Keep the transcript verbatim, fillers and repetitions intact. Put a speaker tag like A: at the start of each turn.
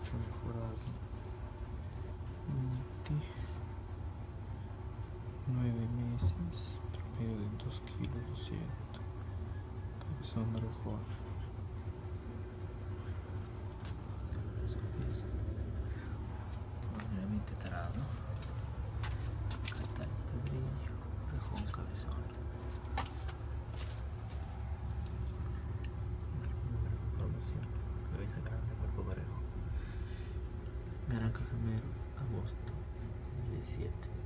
A: mucho mejorado. Nueve meses, promedio de dos kilos doscientos. Cabezón mejor. Normalmente tarado. Acá está el pedrillo, rejón, cabezón. Información. Cabeza grande, cuerpo parejo. Naranja gemelo, agosto diecisiete.